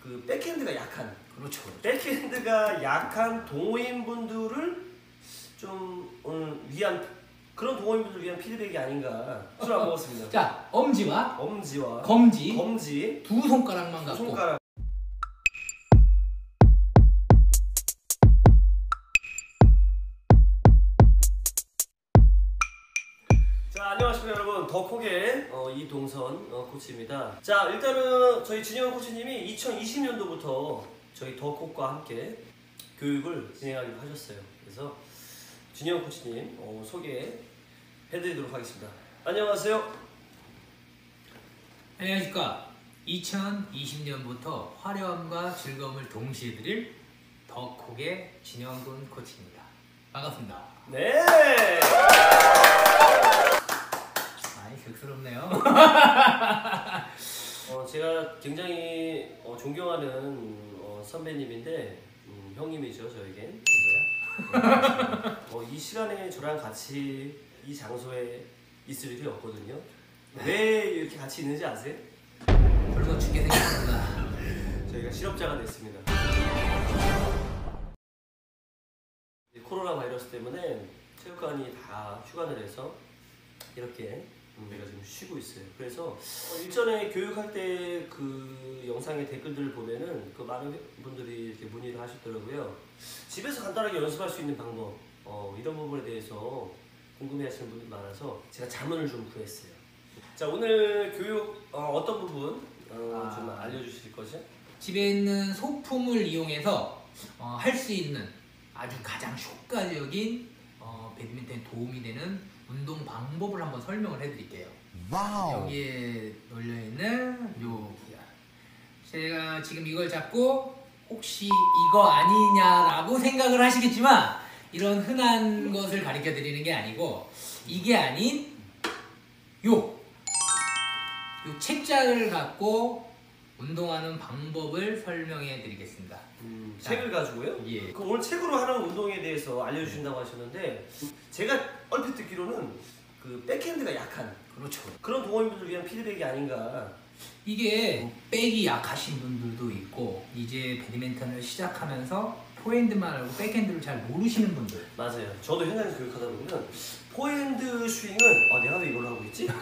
그 백핸드가 약한, 그렇죠. 백핸드가 약한 동호인분들을 좀 위한 그런 동호인분들을 위한 피드백이 아닌가. 술 안 먹었습니다. 자, 엄지와 검지 두 손가락만 갖고 손가락. 자, 안녕하십니까 여러분. 덕콕의 이동선 코치입니다. 자, 일단은 저희 진영 코치님이 2020년도부터 저희 덕콕과 함께 교육을 진행하기로 하셨어요. 그래서 진영 코치님 소개해드리도록 하겠습니다. 안녕하세요. 안녕하십니까. 2020년부터 화려함과 즐거움을 동시에 드릴 덕콕의 진영돈 코치입니다. 반갑습니다. 네. 많이 격스럽네요. 제가 굉장히 존경하는 선배님인데 형님이죠, 저에겐. 이 시간에 저랑 같이 이 장소에 있을 일이 없거든요. 왜 이렇게 같이 있는지 아세요? 벌써 죽게 생겼습니다. 저희가 실업자가 됐습니다. 코로나 바이러스 때문에 체육관이 다 휴관을 해서 이렇게 우리가 지금 쉬고 있어요. 그래서 일전에 교육할 때 그 영상의 댓글들을 보면은 그 많은 분들이 이렇게 문의를 하셨더라고요. 집에서 간단하게 연습할 수 있는 방법 이런 부분에 대해서 궁금해하시는 분들이 많아서 제가 자문을 좀 구했어요. 자, 오늘 교육 어떤 부분 좀 알려주실 거죠? 집에 있는 소품을 이용해서 할 수 있는 아주 가장 효과적인 배드민턴에 도움이 되는 운동 방법을 한번 설명을 해드릴게요. 와우. 여기에 놓여있는 요 기아, 제가 지금 이걸 잡고 혹시 이거 아니냐라고 생각을 하시겠지만 이런 흔한 것을 가르쳐 드리는 게 아니고 이게 아닌 요 책자를 갖고 운동하는 방법을 설명해 드리겠습니다. 책을 가지고요? 예. 그 오늘 책으로 하는 운동에 대해서 알려주신다고 하셨는데 제가 얼핏 듣기로는 그 백핸드가 약한 그렇죠. 그런 동호인분들을 위한 피드백이 아닌가. 이게 백이 약하신 분들도 있고 이제 배드민턴을 시작하면서 포핸드만 알고 백핸드를 잘 모르시는 분들. 맞아요. 저도 현장에서 교육하다 보면 포핸드 스윙은 내가 왜 이걸로 하고 있지?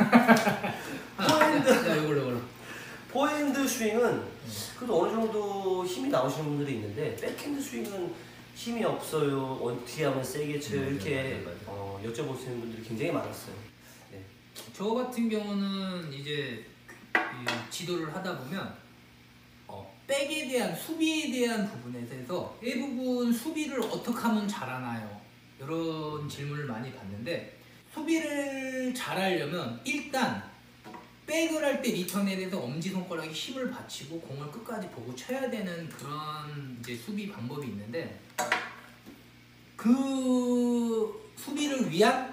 포핸드 스윙은 그래도 어느 정도 힘이 나오시는 분들이 있는데 백핸드 스윙은 힘이 없어요. 어떻게 하면 세게 쳐요? 이렇게 여쭤보시는 분들이 굉장히 많았어요. 네. 저 같은 경우는 이제 이 지도를 하다 보면 백에 대한 수비에 대한 부분에 대해서 대부분 수비를 어떻게 하면 잘하나요? 이런 질문을 많이 받는데 수비를 잘하려면 일단 백을 할 때 리턴에 대해서 엄지손가락에 힘을 받치고 공을 끝까지 보고 쳐야 되는 그런 이제 수비 방법이 있는데 그 수비를 위한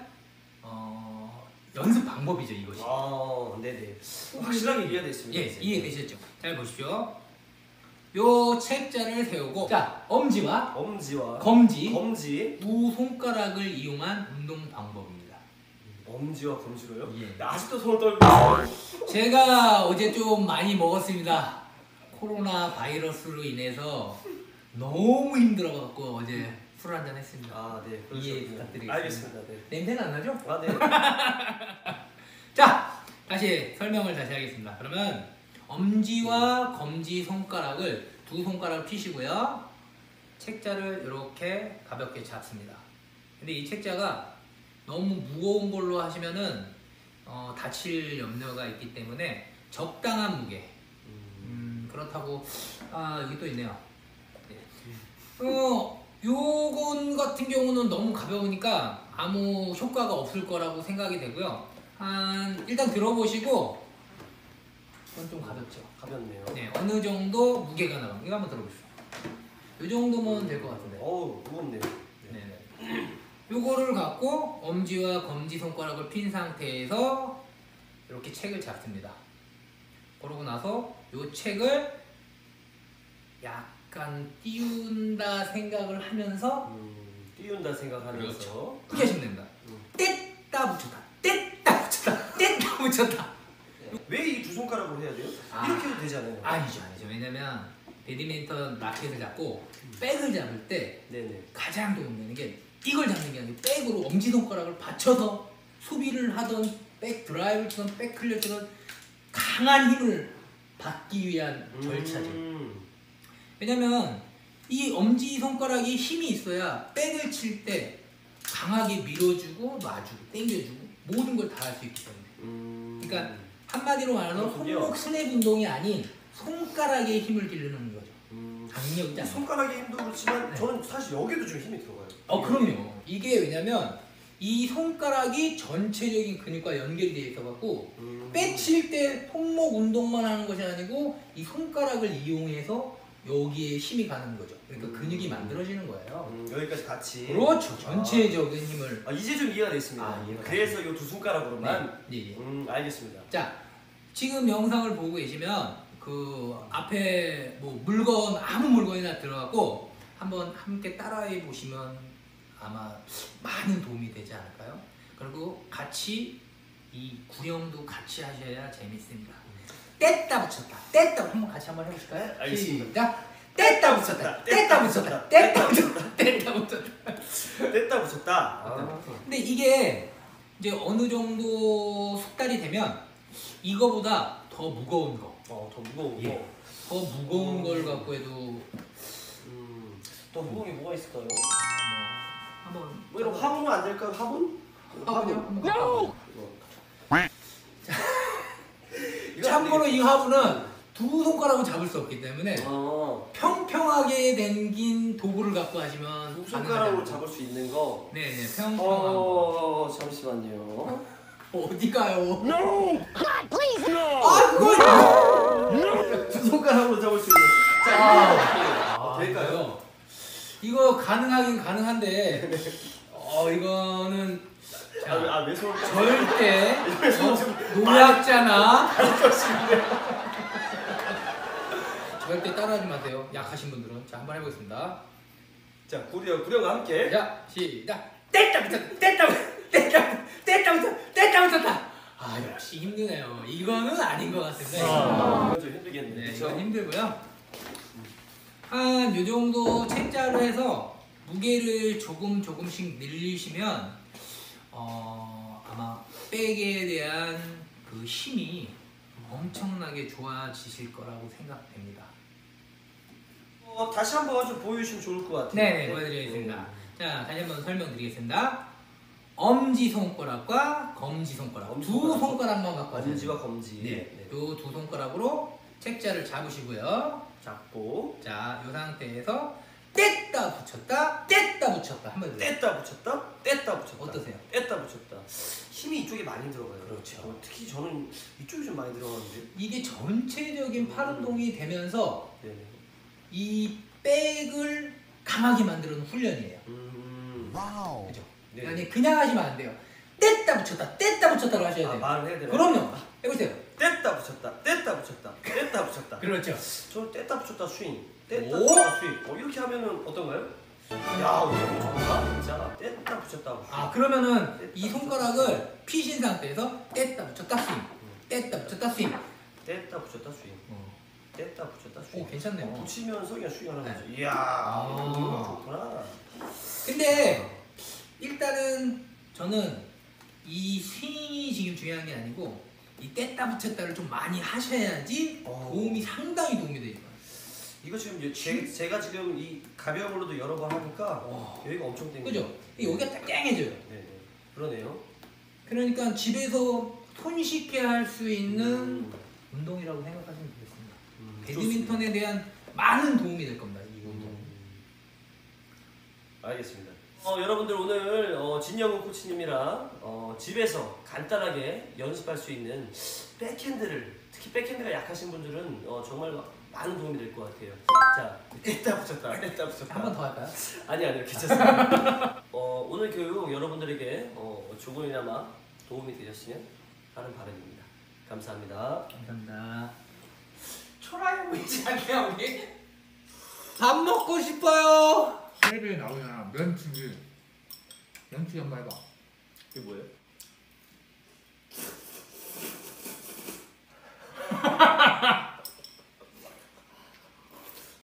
연습 방법이죠, 이것이. 네네. 확실하게 이해가 됐습니다. 예, 이해되셨죠? 잘 보십시오. 요 책자를 세우고 자, 엄지와 검지 두 손가락을 이용한 운동 방법입니다. 엄지와 검지로요? 예. 아직도 손을 떨고 있어요. 제가 어제 좀 많이 먹었습니다. 코로나 바이러스로 인해서 너무 힘들어갖고 어제 술 한잔 했습니다. 네. 이해 부탁드리겠습니다. 알겠습니다. 네. 냄새는 안 나죠? 네. 자, 다시 설명을 다시 하겠습니다. 그러면 엄지와 검지 손가락을 두 손가락을 펴시고요. 책자를 이렇게 가볍게 잡습니다. 근데 이 책자가 너무 무거운 걸로 하시면은 다칠 염려가 있기 때문에 적당한 무게. 그렇다고 여기 또 있네요. 요건 같은 경우는 너무 가벼우니까 아무 효과가 없을 거라고 생각이 되고요. 일단 들어보시고 이건 좀 가볍죠. 가볍네요. 네, 어느 정도 무게가 나가는 이거 한번 들어보시죠. 요 정도면 될 것 같은데. 무겁네요. 네. 요거를 갖고 엄지와 검지 손가락을 핀 상태에서 이렇게 책을 잡습니다. 그러고 나서 요 책을 약간 띄운다 생각을 하면서 띄운다 생각하면서 그렇죠. 크게 하시면 됩니다. 뗐다 붙였다 뗐다 붙였다 뗐다 붙였다. 왜 이 두 손가락으로 해야 돼요? 이렇게 해도 되잖아요. 아니죠. 왜냐면 배드민턴 라켓을 잡고 백을 잡을 때 네네. 가장 도움되는 게 이걸 잡는 게 아니고 백으로 엄지손가락을 받쳐서 수비를 하던 백 드라이브를 치던 백 클리어 치던 강한 힘을 받기 위한 절차죠. 왜냐면 이 엄지손가락이 힘이 있어야 백을 칠 때 강하게 밀어주고 놔주고 당겨주고 모든 걸 다 할 수 있기 때문에 그러니까 한마디로 말해서 손목 스냅 운동이 아닌 손가락에 힘을 기르는 거죠. 강력이지 않아요. 손가락에 힘도 그렇지만 저는 사실 여기도 좀 힘이 들어가요. 그럼요. 이게 왜냐면 이 손가락이 전체적인 근육과 연결이 되어 있어갖고 빼칠 때 손목 운동만 하는 것이 아니고 이 손가락을 이용해서 여기에 힘이 가는 거죠. 그러니까 근육이 만들어지는 거예요. 여기까지 같이. 그렇죠. 전체적인 힘을. 이제 좀 이해가 됐습니다. 그래서 이 두 손가락으로만. 네. 알겠습니다. 자, 지금 영상을 보고 계시면 그 앞에 뭐 물건 아무 물건이나 들어가고 한번 함께 따라해 보시면 아마 많은 도움이 되지 않을까요? 그리고 같이 이 구령도 같이 하셔야 재밌습니다. 뗐다 붙였다 뗐다 한번 해보실까요? 알겠습니다. 시작. 뗐다 붙였다 뗐다 붙였다 뗐다 붙였다 뗐다 붙였다 뗐다 붙였다. 근데 이게 이제 어느 정도 숙달이 되면 이거보다 더 무거운 거 더 무거운 예. 거. 더 무거운 걸 갖고 해도 더 무거운 게 뭐가 있을까요? 한번 뭐 이런 화분은 안 될까요? 화분? 화분이요? 화분. 참고로 이 화분은 두 손가락으로 잡을 수 없기 때문에 평평하게 생긴 도구를 갖고 하시면 두 손가락으로 잡을 수 있는 거. 네네 평평한 잠시만요. 어디 가요? No! God, please, no! 그거 두 손가락으로 잡을 수 있는. 될까요? 이거 가능하긴 가능한데 이거는 왜 손을 절대 노약자나 절대 따라하지 마세요. 약하신 분들은. 자, 한번 해보겠습니다. 자, 구령과 함께. 자, 시작. 뗐다 붙였다. 역시 힘드네요. 이거는 아닌 것 같습니다. 좀 힘들겠네. 네, 그렇죠? 이건 힘들고요. 한 요 정도 책자로 해서 무게를 조금씩 늘리시면 아마 백에 대한 그 힘이 엄청나게 좋아지실 거라고 생각됩니다. 다시 한번 좀 보여주시면 좋을 것 같아요. 네, 보여드리겠습니다. 자, 다시 한번 설명드리겠습니다. 엄지손가락과 검지손가락 두 손가락만 갖고 하세요. 엄지와 검지. 네, 요 두 손가락으로 책자를 잡으시고요. 잡고. 자, 요 상태에서 뗐다 붙였다 한번 해주세요. 뗐다 붙였다. 어떠세요? 뗐다 붙였다. 힘이 이쪽에 많이 들어가요. 그렇죠. 특히 저는 이쪽이 좀 많이 들어가는데. 이게 전체적인 팔 운동이 되면서 네. 이 백을 강하게 만드는 훈련이에요. Wow. 그죠? 네. 아니 그냥 하시면 안 돼요. 뗐다 붙였다로 하셔야 돼요. 말을 해야 되나요? 그럼요. 해보세요. 뗐다 붙였다. 그렇죠. 저는 뗐다 붙였다 스윙. 오. 뗐다 붙였다 스윙. 이렇게 하면은 어떤가요? 야, 너무 좋다. 진짜. 뗐다 붙였다. 그러면은 이 손가락을 피신 상태에서 뗐다 붙였다 스윙. 뗐다 붙였다 스윙. 뗐다 붙였다 스윙. 뗐다 붙였다 스윙. 오, 괜찮네요. 붙이면서 그냥 스윙하는 네. 거죠. 이야, 이거 좋구나. 근데 일단은 저는 이 스윙이 지금 중요한 게 아니고 이 뗐다 붙였다를 좀 많이 하셔야지 상당히 도움이 되죠. 이거 지금 제가 지금 이 가벼운 걸로도 여러 번 하니까 여기가 엄청 땡겨요. 그죠? 여기가 딱 땡해져요. 네, 그러네요. 그러니까 집에서 손쉽게 할 수 있는 운동이라고 생각하시면 되겠습니다. 배드민턴에 대한 많은 도움이 될 겁니다. 이 운동. 알겠습니다. 여러분들 오늘 진영훈 코치님이랑 집에서 간단하게 연습할 수 있는 백핸드를 특히 백핸드가 약하신 분들은 정말 많은 도움이 될 것 같아요. 자, 뗐다 붙였다. 한 번 더 할까요? 아니요, 괜찮습니다. 오늘 교육 여러분들에게 조금이나마 도움이 되셨으면 하는 바람입니다. 감사합니다. 감사합니다. 초라해 보이지 않게요, 우리? 밥 먹고 싶어요. 텔레비에 나오잖아. 면치기 한번 해봐. 이게 뭐예요?